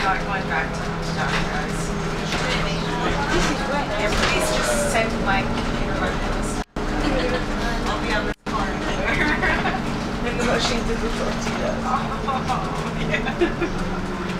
not going back to John, guys. Everybody's just sent my computer on this. I'll be on this car later. And the machine did the tortillas. Oh, yeah.